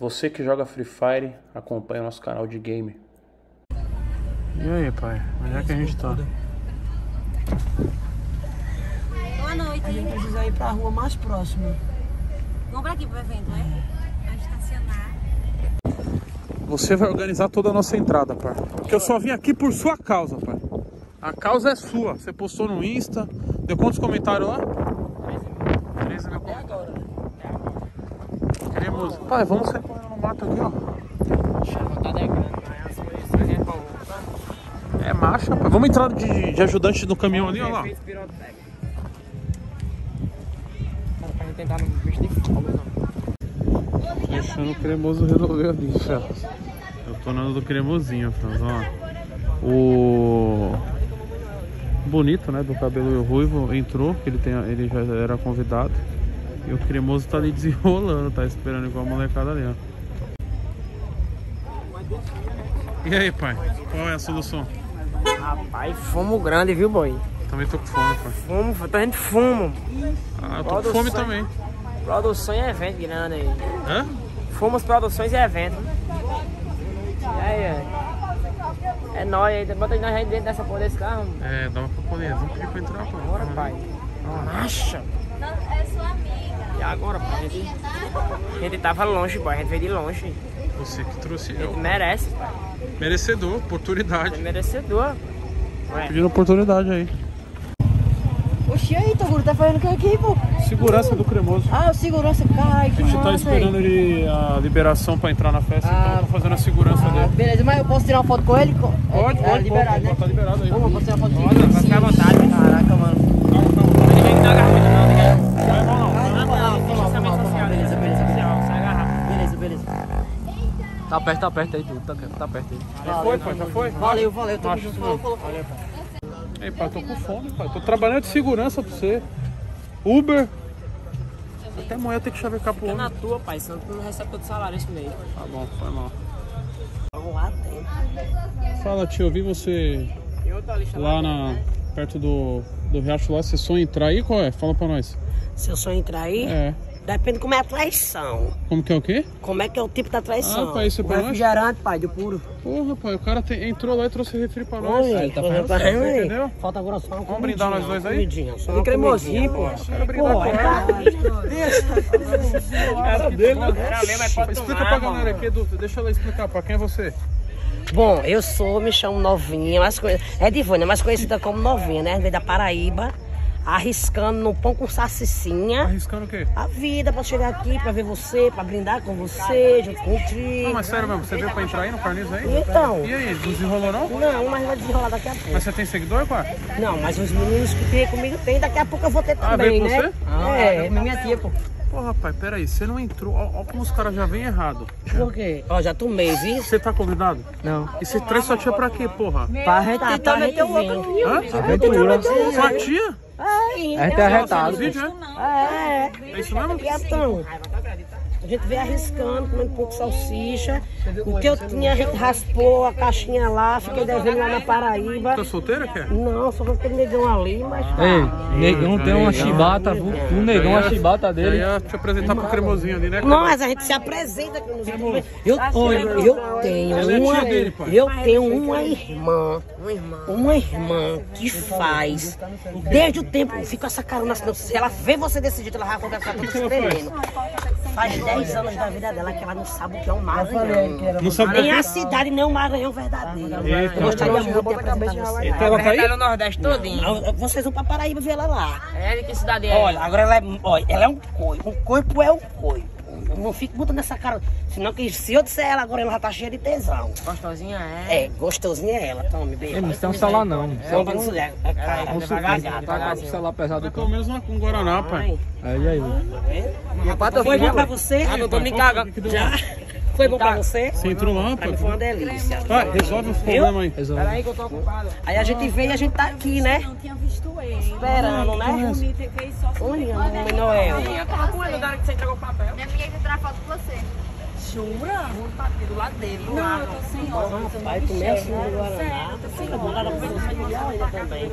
Você que joga Free Fire, acompanha o nosso canal de game. E aí, pai? Onde é que a gente tá? Boa noite. A gente precisa ir pra rua mais próxima. Vamos pra aqui pro evento, né? Pra estacionar. Você vai organizar toda a nossa entrada, pai. Porque eu só vim aqui por sua causa, pai. A causa é sua. Você postou no Insta. Deu quantos comentários lá? 13 mil comentários. Queremos... Pai, vamos sair correndo no mato aqui, ó. É marcha, pai. Vamos entrar de ajudante no caminhão ali, ó lá. Deixando o cremoso resolver ali, Felps. Eu tô na do cremosinho, Felps, ó. O bonito, né, do cabelo ruivo entrou, que ele já era convidado. E o cremoso tá ali desenrolando, tá esperando igual a molecada ali, ó. E aí, pai? Qual é a solução? Rapaz, fumo grande, viu, boy? Também tô com fome, pai. Fumo, a gente fuma. Ah, eu tô com fome também. Produção e evento grande aí. Hã? Fomos produções e eventos. E aí, é nóis aí. Bota nós aí dentro dessa porra desse carro. É, dava pra poder. Vamos pedir pra entrar, pai. Bora, pai. Marcha. É sua amiga. E agora, pai? A gente tava longe, pai. A gente veio de longe. Você que trouxe A gente eu. merece, pai. Merecedor, oportunidade. É merecedor. Ué. Pedindo oportunidade aí. Oxi, aí, Toguro, tá fazendo o que aqui, pô? Segurança do cremoso. Ah, o segurança, cai, que A gente tá massa esperando aí. ele a liberação pra entrar na festa, então eu tô fazendo a segurança dele. Beleza, mas eu posso tirar uma foto com ele? Pode, liberado, né? Tá liberado aí. Vamos, posso tirar uma foto com Pode, ele? vai ficar à vontade. Caraca, mano. Não tem que dar garrafa não, né? Beleza, beleza, Sai a garrafa. beleza. Tá perto aí tudo, tá perto aí. Já foi, pai? Já foi? Valeu, tamo Macho, junto, não. falou. Ei, pai, eu tô com fome, pai. Tô trabalhando de segurança pra você. Uber. Até amanhã eu tenho que chavecar pro Fica homem. na tua, pai, senão tu não recebe todo salário esse mês. Tá bom, foi mal. Vamos lá, tem. Fala, tio, eu vi você E outra lista lá perto do Riacho lá. Você sonha entrar aí? Qual é? Fala pra nós. Se eu só entrar aí, É. depende como é a traição. Como que é o quê? Como é que é o tipo da traição. Ah, pai, isso é O pra nós? refrigerante, pai, do puro. Porra, pai, o cara entrou lá e trouxe refri pra nós. Oi, Ele tá fazendo certo, entendeu? Falta agora só uma Vamos brindar nós dois aí? De cremosinho, pô. Quero brindar com ela. Cara dele, né? Era mesmo, mas pode Explica tomar, pra galera aqui, Edu. Deixa ela explicar pra quem é você. Bom, eu me chamo Novinha, é Divânia, mais conhecida como Novinha, né? Veio da Paraíba, arriscando no pão com salsicinha. Arriscando o quê? A vida pra chegar aqui, pra ver você, pra brindar com você, junto contigo. Não, mas sério mesmo, você veio pra entrar aí no Carniz aí? Então. E aí, desenrolou não? Não, mas vai desenrolar daqui a pouco. Mas você tem seguidor, pai? Não, mas os meninos que tem comigo tem, daqui a pouco eu vou ter Ah, também, veio com né? você? É minha tia, pô. Porra, pai, peraí, você não entrou. Ó como os caras já vêm errado. Por quê? Ó, já tomei, viu? Você tá convidado? Não. E você traz sua tia pra quê, porra? Pra gente Tá, tentar pra meter o gente louco. vir. Hã? Aventura. Sua tia? A gente é Ela arretado. faz vídeo, é? É. É isso mesmo? Então, a gente veio arriscando, comendo um pouco de salsicha. O que eu tinha, a gente raspou a caixinha lá, fiquei devendo lá na Paraíba. Tá solteira, quer? Não, só que tem negão ali, mas tá. Ei, negão tem uma chibata, o negão a chibata Eu dele. ia te apresentar pro cremosinho ali, né? Não, mas a gente se apresenta com os outros. Eu tenho Ela é uma, tia dele, pai. eu tenho uma irmã que faz, desde o tempo, fica essa carona, se ela vê você desse jeito, ela vai conversar com você tremendo. Faz 10 anos da vida dela que ela não sabe o que é um Maranhão. Não sabe Nem o a que cidade, nem o Maranhão verdadeiro. Eita. Eu gostaria muito de apresentar você. Então ela tá aí? no Nordeste todinho. Vocês vão pra Paraíba ver ela lá. É, de que cidade é? Olha, agora ela é um coio. Um corpo é um coio. Eu não fico botando nessa cara. Senão que se eu disser ela agora, ela já tá cheia de tesão. Gostosinha é? É, gostosinha é ela. Tome, beijo. Não tem um celular não. Só pra não se der. É cara. Tá com o celular pesado. Mas pelo menos um Guaraná, pai. Aí, aí. Foi bom pra você? Ah, não tô me cagando. Já? Foi bom pra você? Você entrou lá, Pra pai? mim foi uma delícia. Pai, resolve os problemas aí. Peraí que eu tô ocupado. Aí a gente veio e a gente tá aqui, né? Não tinha visto ele. Esperando, né? Bonito, ele fez só Olha, mamãe Noel. Eu tava com ele na hora que você entregou o papel. Minha amiga vai tirar foto com você. Jura? Do lado dele, do Não, lado. eu tô sem óculos. Pai, comer assim do Guaraná. Fica bom, ela vai você ainda também.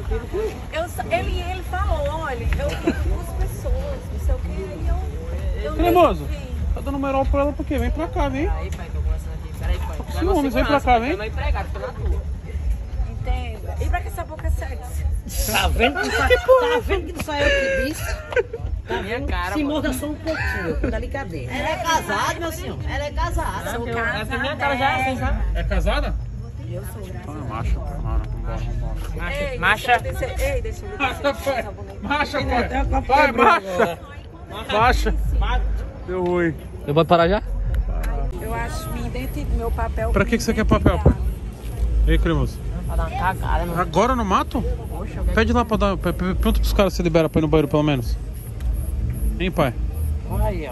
Ele falou, olha, eu fico com as pessoas, não sei o que, aí eu Cremoso, Tá dando moral pra ela porque vem pra cá, vem. Aí, pai, tô conversando aqui. Peraí, pai. Sim, homem, vem pra cá, vem. Eu não empregado, tô na tua. Entenda. E pra que essa boca é sexy? Tá vendo? Tá vendo que não sou eu que disse? Tá Minha vendo? cara, Se mano. morda só um pouquinho, com delicadeza. Ela é casada, meu senhor. Ela é casada. Essa minha cara já é assim, sabe? É casada? Eu sou. Ah, macho. Vambora. Ei, Macha. Ei, deixa eu descer. Marcha, pai. Vai, marcha. Marcha. Deu ruim. Eu vou parar já? Eu acho minha identidade, meu papel. Pra que você quer papel, pai? Ei, cremoso. Pra dar uma cagada, mano. Agora no mato? Pede lá pra dar. Pergunta pros caras se libera pra ir no banheiro pelo menos. Hein, pai? Aí, ó.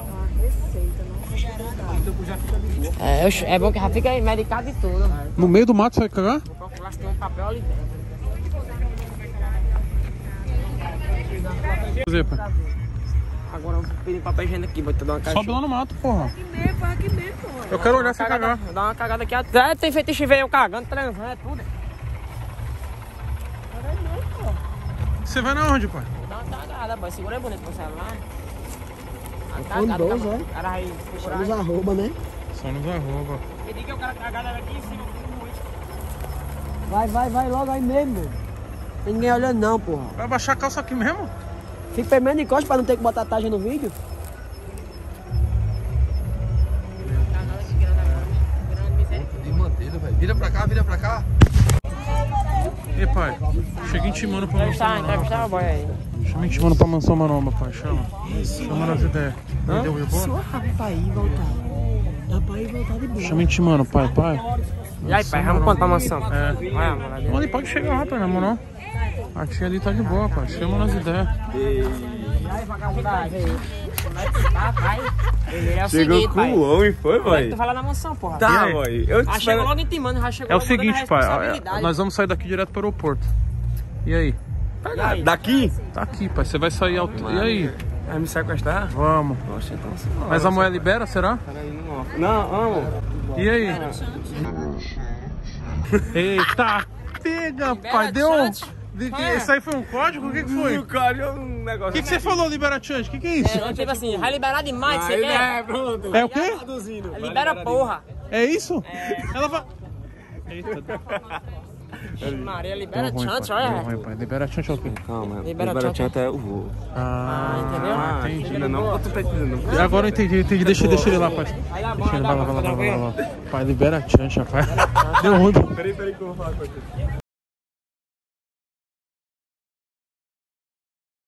É bom que já fica aí medicado e tudo. No meio do mato você vai cagar? Vou procurar se tem um papel ali dentro. Fazer, pai. Agora eu vou pedir papel higiênico aqui, vou te dar uma caixa. Sobe lá no mato, porra. Aqui mesmo, pô. Eu quero olhar você cagar. Dá uma cagada aqui atrás. Tem feito esse veio cagando, transando, é tudo. Você vai na onde, pai? Dá uma cagada, boy. Segura aí bonito pro celular. Uma iPhone cagada, 12, cara. O cara aí segurar. Os arroba, né? Só nos arroba. Eu digo que o cara cagada era aqui em cima, muito. Vai logo aí mesmo, meu. Tem ninguém olhando não, porra. Vai baixar a calça aqui mesmo? Fica pelo menos de costas pra não ter que botar a taxa no vídeo. Vira pra cá. E pai, chega intimando pra mansão maromba. Entrevistar o boy aí. Chama intimando pra mansão maromba, pai. Chama. Chama nas ideias. Deu rebolo? Pra ir e voltar. Dá pra ir e voltar de boa. Chama intimando, pai. E aí, pai, vamos quanto pra mansão? É. Vai, amor. Mano, pode chegar rápido, né, mano? A tia ali tá de boa, pai. Chama nas ideias. Aí, vagabundagem. Como é que tá, pai? É o Chegou seguinte, com pai. o homem, foi, Como é que pai? tu vai lá na mansão, porra? Tá, E aí? boy. Eu te Ah, chegou espero. logo intimando, já chegou É o logo dando seguinte, pai. responsabilidade. Nós vamos sair daqui direto pro aeroporto. E aí? Daqui? Tá aqui, pai. Você vai sair alto. E aí? Vai me sequestrar? Vamos. Poxa, então você Mas a mulher libera, será? Não, amo. E aí? Eita! Pega, pai. Deu. Isso aí foi um código? O que foi? O cara é um negócio. O que você falou, libera chance? O que é isso? Tipo assim, vai liberar demais, você quer? Pronto. É o quê? Libera porra. É isso? Ela vai. Eita, Maria, deu libera ruim, chance, pai. Deu olha. ruim, pai. Libera chance é o quê? Calma, Libera libera tchau. até eu vou. entendeu? Entendi. Ainda não, tu tá entendendo. E agora eu entendi. Deixa ele lá, pai. Aí dá bom, Deixa ele dá lá, bom, vai lá. tranquilo. Pai, libera a chancha, pai. Deu ruim. Peraí que eu vou falar com você.